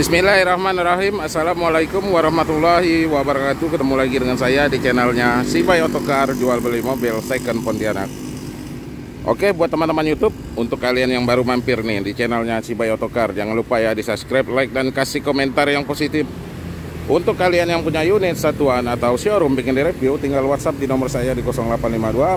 Bismillahirrahmanirrahim. Assalamualaikum warahmatullahi wabarakatuh. Ketemu lagi dengan saya di channelnya Sibay Otokar, jual beli mobil second Pontianak. Oke, buat teman-teman YouTube, untuk kalian yang baru mampir nih di channelnya Sibay Otokar, jangan lupa ya di subscribe, like, dan kasih komentar yang positif. Untuk kalian yang punya unit satuan atau showroom bikin di review, tinggal WhatsApp di nomor saya di 0852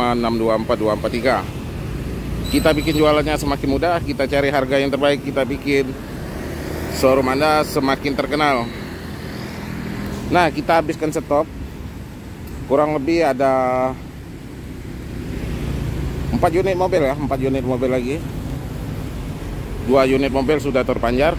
4562 4243. Kita bikin jualannya semakin mudah, kita cari harga yang terbaik, kita bikin showroom Anda semakin terkenal. Nah, kita habiskan stok kurang lebih ada 4 unit mobil ya, 4 unit mobil lagi. 2 unit mobil sudah terpanjar.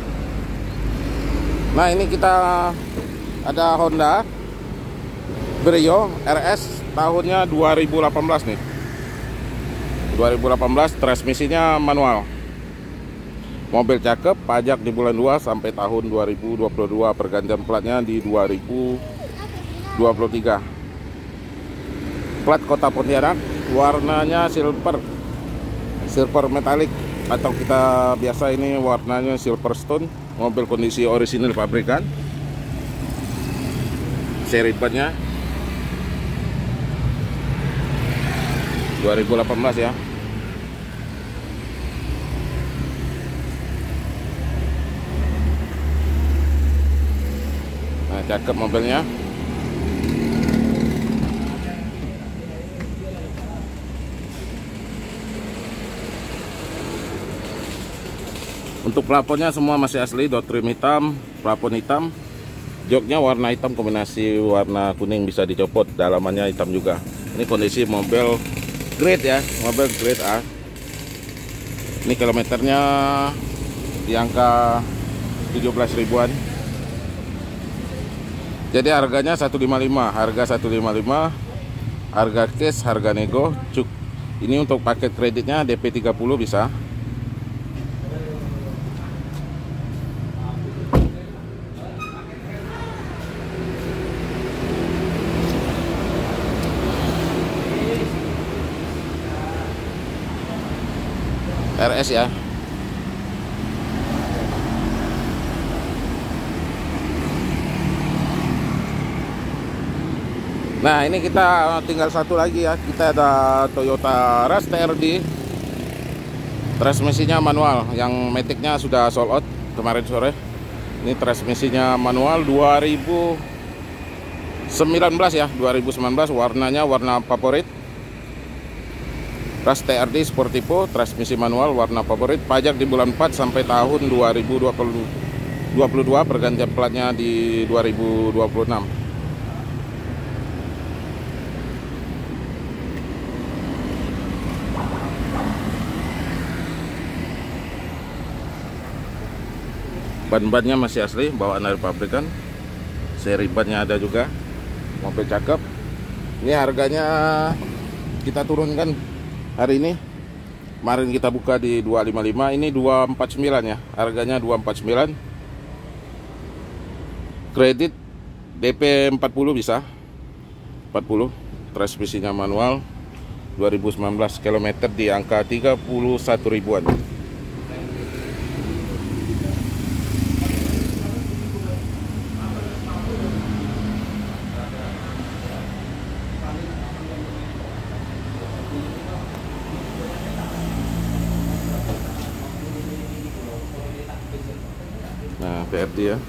Nah, ini kita ada Honda Brio RS tahunnya 2018 nih. 2018, transmisinya manual. Mobil cakep, pajak di bulan 2 sampai tahun 2022, pergantian platnya di 2023. Plat kota Pontianak, warnanya silver metallic, atau kita biasa ini warnanya silver stone. Mobil kondisi orisinil pabrikan. Seri platnya 2018 ya. Nah, cakep mobilnya. Untuk plafonnya semua masih asli, door trim hitam, plafon hitam. Joknya warna hitam kombinasi warna kuning, bisa dicopot, dalamannya hitam juga. Ini kondisi mobil grade ya, mobil grade A. Ini kilometernya di angka 17 ribuan. Jadi harganya 155, harga 155, harga cash, harga nego. Ini untuk paket kreditnya DP 30 bisa. RS ya. Nah, ini kita tinggal satu lagi ya. Kita ada Toyota Rush TRD. Transmisinya manual, yang maticnya sudah sold out kemarin sore. Ini transmisinya manual 2019 ya, 2019, warnanya warna favorit. Rush TRD Sportivo, transmisi manual warna favorit, pajak di bulan 4 sampai tahun 2022, pergantian platnya di 2026. Ban-bannya masih asli, bawaan dari pabrikan. Seri bannya ada juga. Mobil cakep. Ini harganya kita turunkan hari ini. Kemarin kita buka di 255, ini 249 ya. Harganya 249. Kredit DP 40 bisa. 40. Transmisinya manual. 2019, kilometer di angka 31 ribuan. Nah, PRD ya.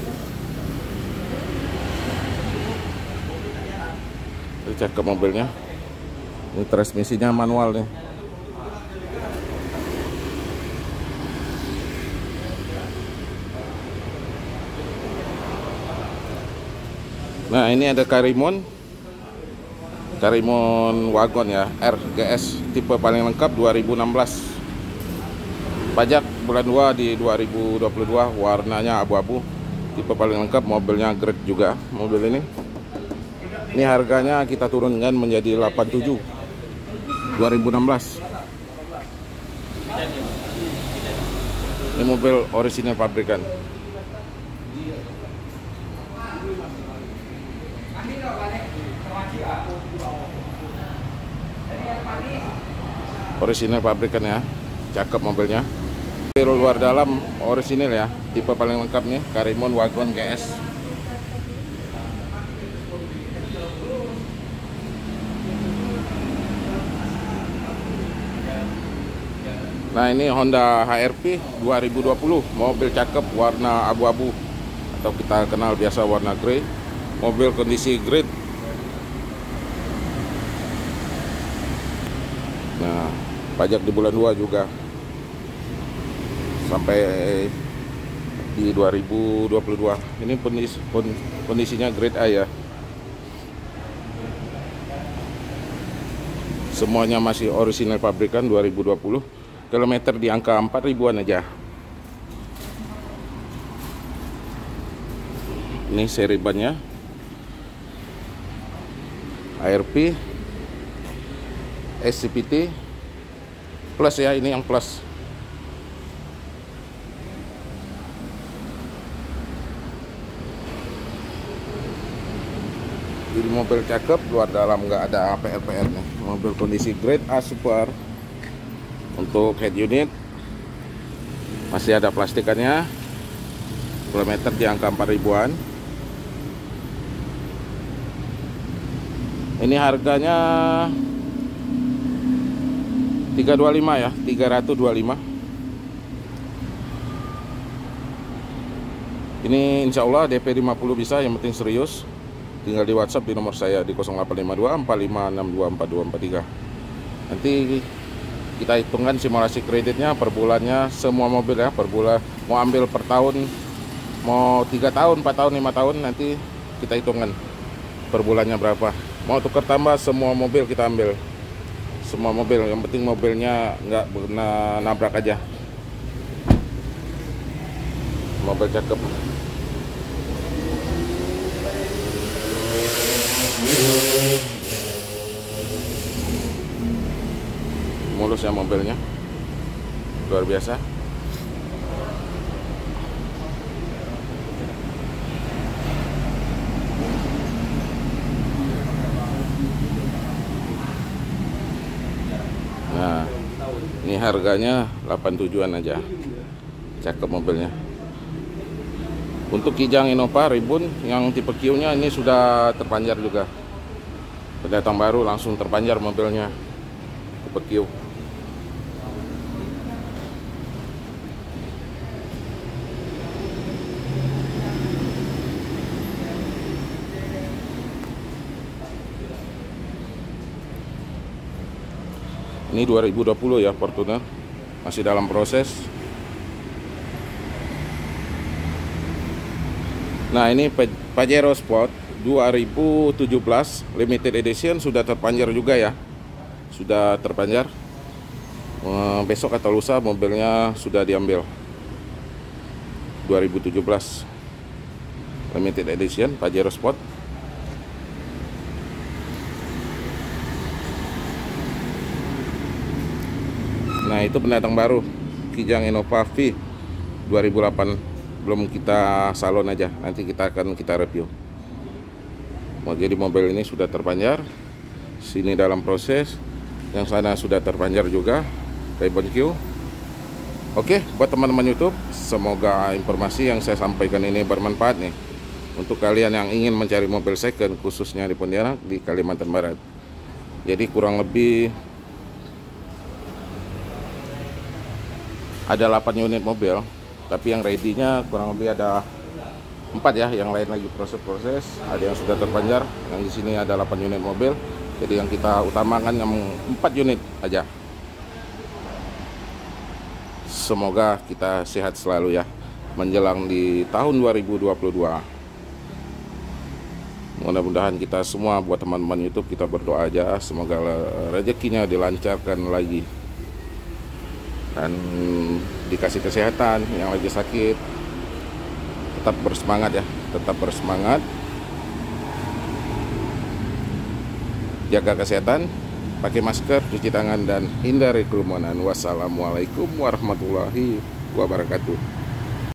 Ini cakep mobilnya. Ini transmisinya manual nih. Nah, ini ada Karimon wagon ya, RGS tipe paling lengkap 2016. Pajak bulan 2 di 2022, warnanya abu-abu, tipe paling lengkap, mobilnya grade juga mobil ini. Ini harganya kita turunkan menjadi 87 2016. Ini mobil orisinal pabrikan. Orisinal pabrikan ya, cakep mobilnya. mobil luar dalam orisinil ya, tipe paling lengkap nih, Karimun Wagon GS. Nah ini Honda HR-V 2020, mobil cakep, warna abu-abu atau kita kenal biasa warna grey. Mobil kondisi great. Nah pajak di bulan 2 juga sampai di 2022. Ini kondisinya grade A ya. Semuanya masih orisinal pabrikan 2020. Kilometer di angka 4.000-an aja. Ini seri bannya ARP SCPT plus ya, ini yang plus. Jadi mobil cakep, luar dalam nggak ada PR-PR nih. Mobil kondisi grade A super. Untuk head unit masih ada plastikannya. Kilometer di angka 4.000-an. Ini harganya 325 ya, 325. Ini insya Allah DP 50 bisa, yang penting serius. Tinggal di WhatsApp di nomor saya di 0852 4562 4243. Nanti kita hitungkan simulasi kreditnya per bulannya, semua mobil ya, per bulan. Mau ambil per tahun, mau 3 tahun, 4 tahun, 5 tahun, nanti kita hitungkan per bulannya berapa. Mau tukar tambah, semua mobil kita ambil. Semua mobil, yang penting mobilnya nggak pernah nabrak aja. Mobil cakep. Mulus ya mobilnya, luar biasa. Nah ini harganya 87-an aja, cakep mobilnya. Untuk Kijang Innova Ribun yang tipe Q nya ini sudah terpanjar juga, pendatang baru langsung terpanjar mobilnya, tipe Q. Ini 2020 ya, Fortuner masih dalam proses. Nah ini Pajero Sport 2017 limited edition sudah terpanjar juga ya, sudah terpanjar. Besok atau lusa mobilnya sudah diambil. 2017 limited edition Pajero Sport. Nah itu pendatang baru Kijang Innova V 2008, belum kita salon aja, nanti kita review. Jadi mobil ini sudah terpanjar, sini dalam proses, yang sana sudah terpanjar juga, Ribbon Q. Oke, buat teman-teman YouTube, semoga informasi yang saya sampaikan ini bermanfaat nih untuk kalian yang ingin mencari mobil second, khususnya di Pontianak, di Kalimantan Barat. Jadi kurang lebih ada 8 unit mobil, tapi yang ready-nya kurang lebih ada 4 ya, yang lain lagi proses-proses. Ada yang sudah terpanjar, yang di sini ada 8 unit mobil. Jadi yang kita utamakan yang 4 unit aja. Semoga kita sehat selalu ya, menjelang di tahun 2022. Mudah-mudahan kita semua, buat teman-teman YouTube, kita berdoa aja semoga rezekinya dilancarkan lagi dan dikasih kesehatan. Yang lagi sakit tetap bersemangat ya, tetap bersemangat, jaga kesehatan, pakai masker, cuci tangan, dan hindari kerumunan. Wassalamualaikum warahmatullahi wabarakatuh.